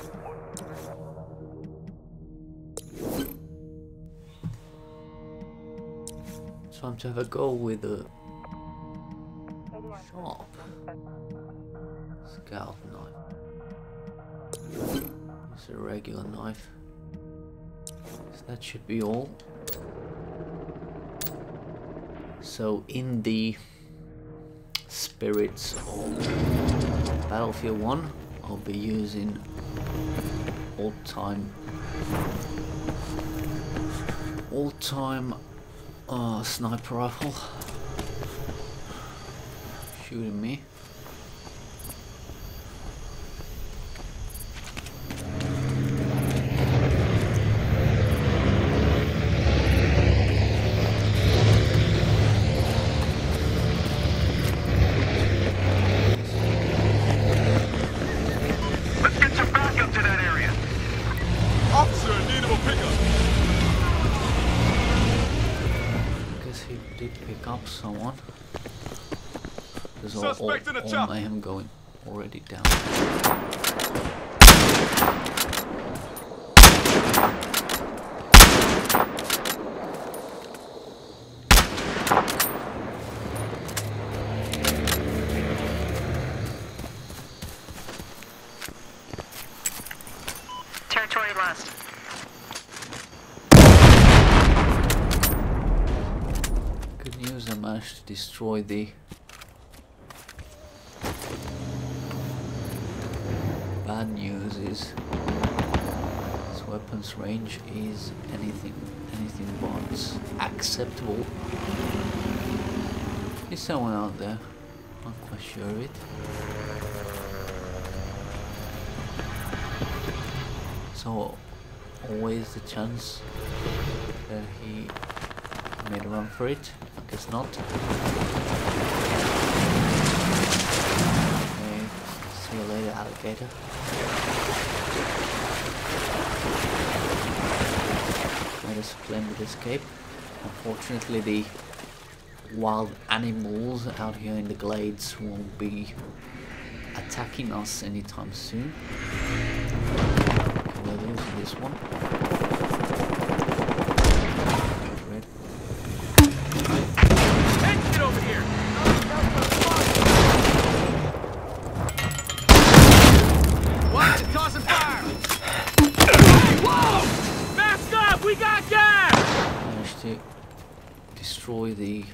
Time to have a go with a sharp scout knife. It's a regular knife. So that should be all. So in the spirits of Battlefield 1, I'll be using all-time sniper rifle shooting me. Let's get some backup to that area. Officer, in need of a pickup. He did pick up someone. There's all mayhem going already down. Territory lost. Good news, I managed to destroy the bad news is this weapons range is anything but acceptable. There's someone out there, not quite sure of it. So always the chance that he made a run for it. I guess not. Okay, see you later, alligator. Made a splendid escape. Unfortunately, the wild animals out here in the glades won't be attacking us anytime soon. Okay, we're losing this one. Red. Hey, get over here! Watch it, tossing fire! Whoa! Mask up! We got gas! Managed to destroy the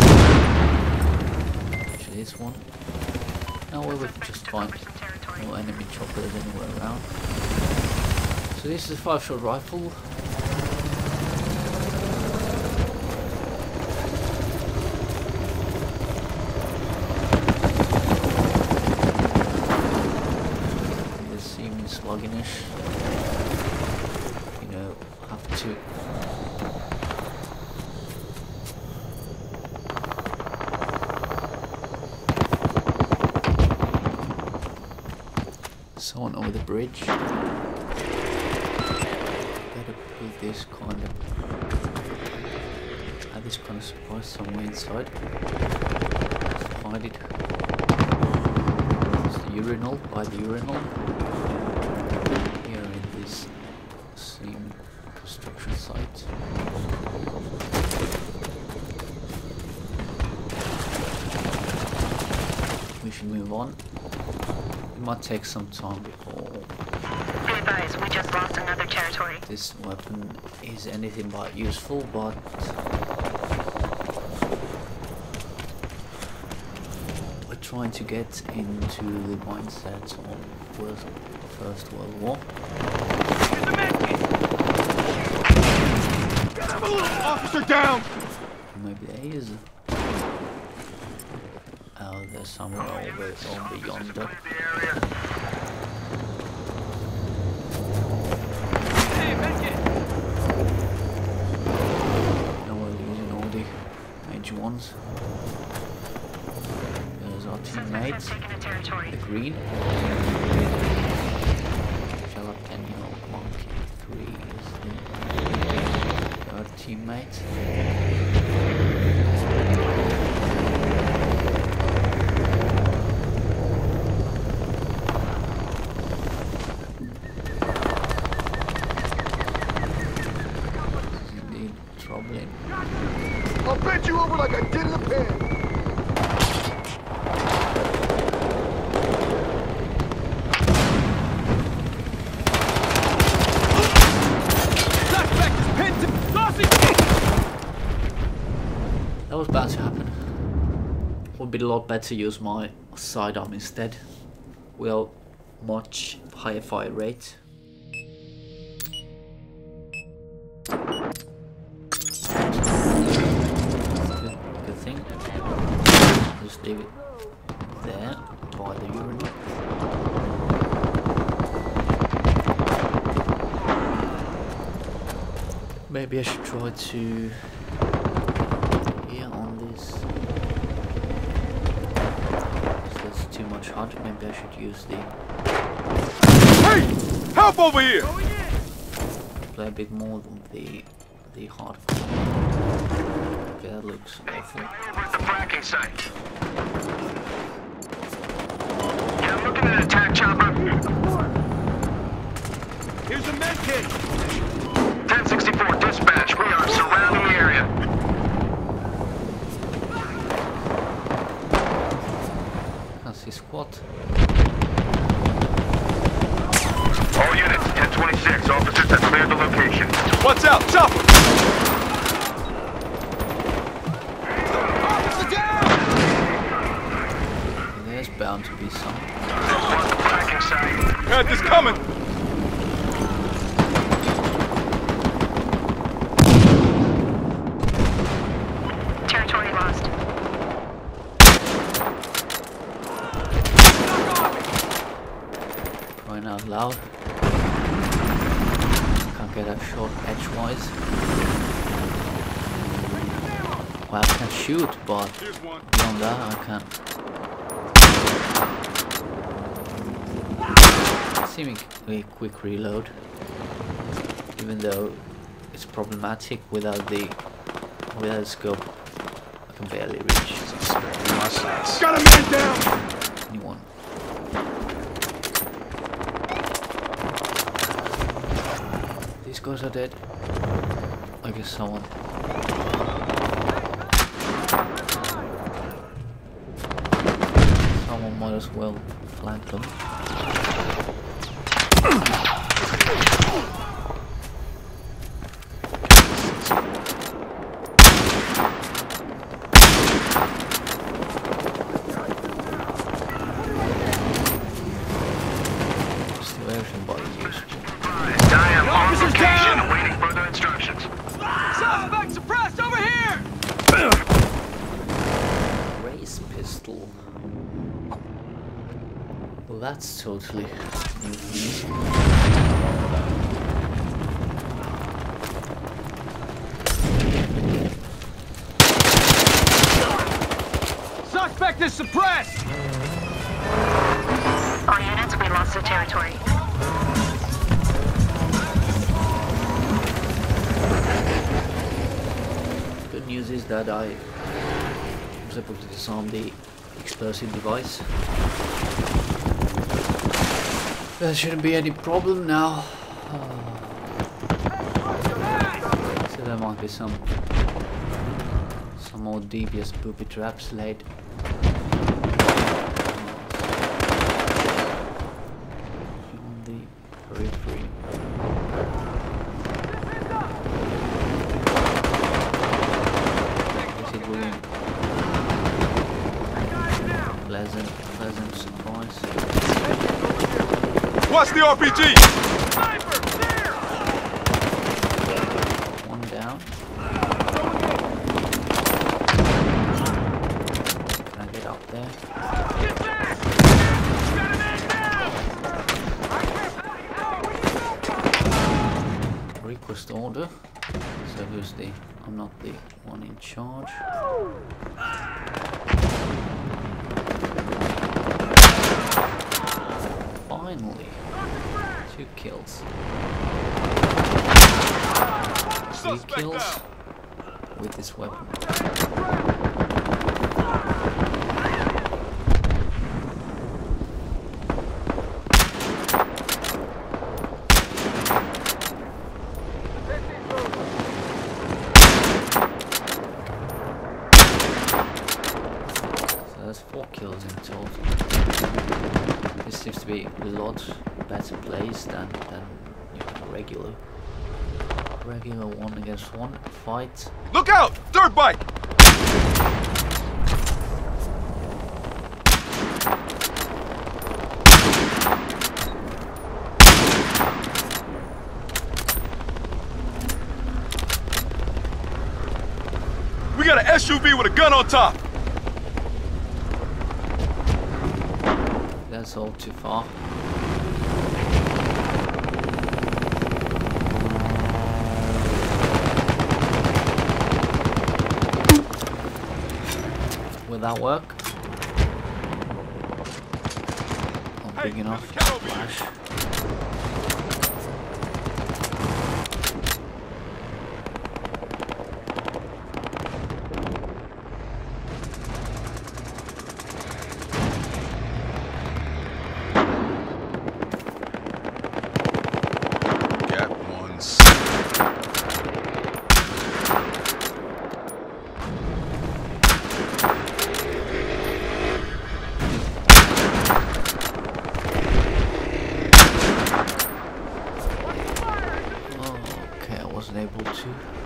this one. No, we're just fine. No enemy choppers anywhere around. So this is a 5-shot rifle. They seem sluggish. You know, have to someone over the bridge. Better put this kind of surprise somewhere inside. Let's find it. It's the urinal, by the urinal. Here in this same construction site. We should move on. It might take some time before Be advised, we just lost another territory. this weapon is anything but useful, but we're trying to get into the mindset of First World War. Officer down! Maybe there is. Oh, there's somewhere over yonder. Hey, medkit! Now we're losing all the major ones. There's our teammate, Taking a territory. the green. Jalapeno Monkey 3 is the third teammate. was about to happen. Would be a lot better to use my sidearm instead. We have much higher fire rate. Good thing. Just leave it there by the urinal. Maybe I should try to on this. So that's too much hot. Maybe I should use the. Hey! Help over here! Play a bit more than the hard. Okay, that looks awful. Over at the fracking site. Yeah, I'm looking at an attack chopper. Here's a med kit. 1064 dispatch. We are surrounding the area. That's his squad. All units, 1026. Officers have cleared the location. What's out? Chopper! Officer down! There's bound to be some. On the fracking site. Got this coming! Territory lost. Crying out loud. Can't get a shot edgewise. Well, I can shoot, but beyond that I can't. Seemingly quick reload, even though it's problematic without the scope. I can barely reach. Got a man down! Anyone. These guys are dead. I guess someone. Someone might as well flank them. Still everybody's useful. Diane, on location, awaiting further instructions. Suspect suppressed over here! Race pistol. Well, that's totally new for me. Suspect is suppressed! All units, we lost the territory. Good news is that I was able to disarm the explosive device. There shouldn't be any problem now. So there might be some more devious booby traps laid. On the periphery. Pleasant surprise. Watch the RPG! One down. Can I get up there? Request order. So who's the... I'm not the one in charge. Finally, 2 kills. 3 kills with this weapon. So that's 4 kills in total. This seems to be a lot better place than regular 1 against 1 fight. Look out! Dirt bike! We got an SUV with a gun on top. That's all too far. Will that work? Not big enough. Flash. Able to.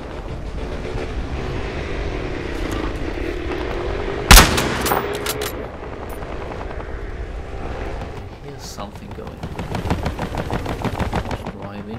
Here's something going. Driving.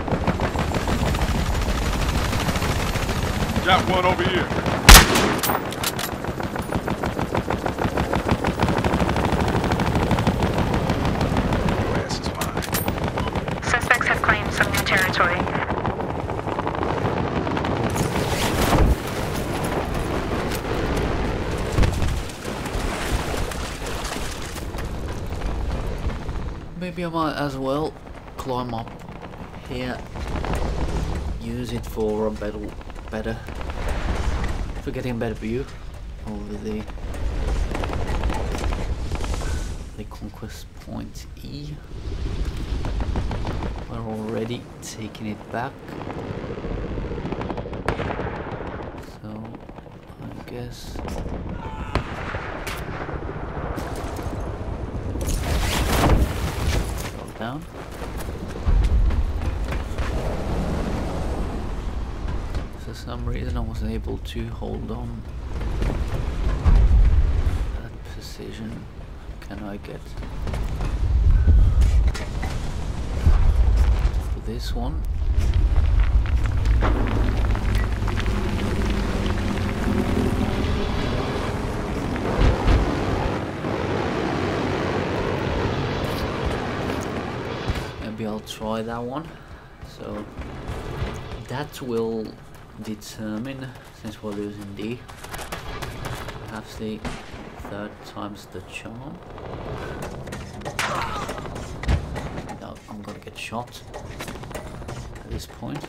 Got one over here. Grass is mine. Suspects have claimed some new territory. Maybe I might as well climb up here, use it for a better for getting a better view over the conquest point E. We're already taking it back, so I guess down. For some reason I wasn't able to hold on that precision. Can I get for this one? Maybe I'll try that one. So that will determine, since we're losing D, perhaps the third time's the charm. No, I'm gonna get shot at this point.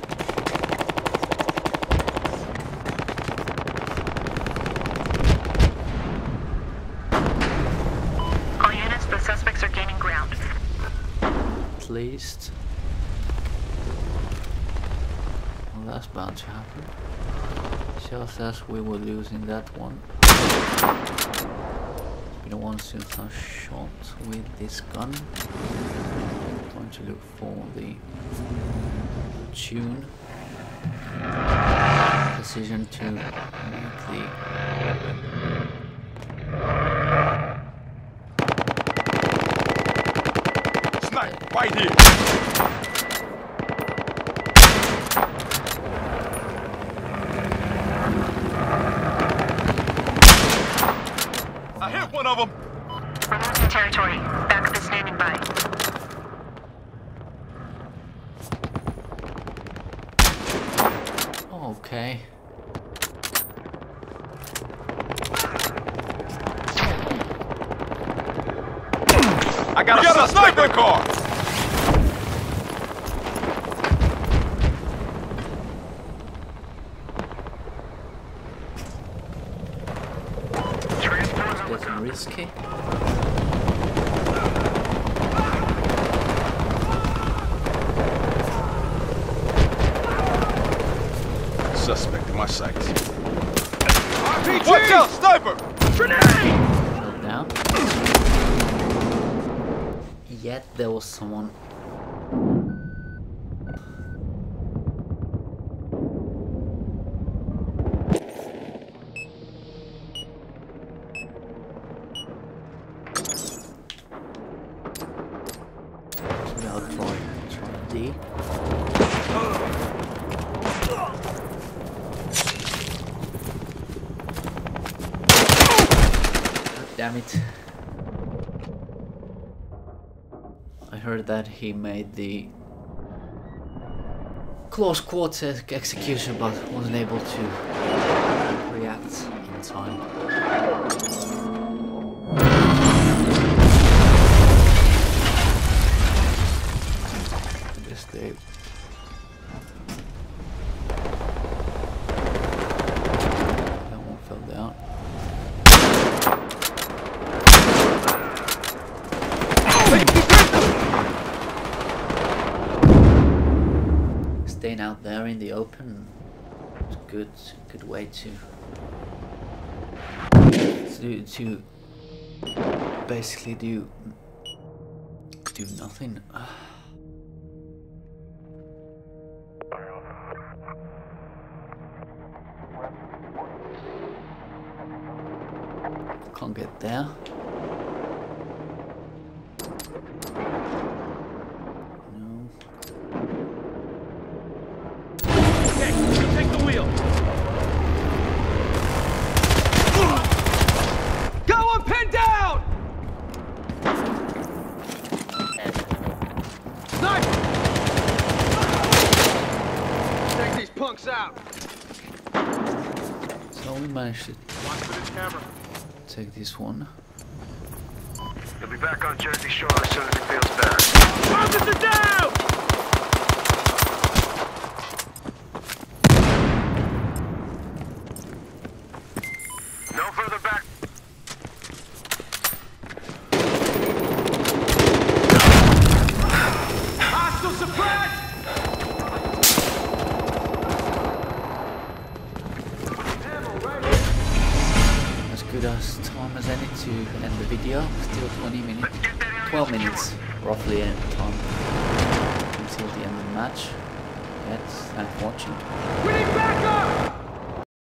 All units, the suspects are gaining ground. At least. Well, that's bound to happen. Just as we were losing that one. It's been a while since I shot with this gun. I'm trying to look for the tune. Precision to make the snipe right here. I hit one of them. We're losing territory. Backup is standing by. okay. I got a sniper car. Getting risky. Suspect in my sights. RPG! Watch out, sniper! Grenade! Held down. Yet there was someone. D. Damn it. I heard that he made the close quarter execution but wasn't able to react in time. I guess they... That one fell down. Staying out there in the open is a good way to basically do nothing. Can't get there. No. Okay, you take the wheel. Go on, pin down! Sniper! Take these punks out. So we managed to Watch for this camera. take this one. He'll be back on Jersey Shore as soon as he feels better. Officer down! No further back. Hostile suppressed! As good as time as any to end the video. Still 12 minutes roughly at time until the end of the match. Yes, thanks for watching. We need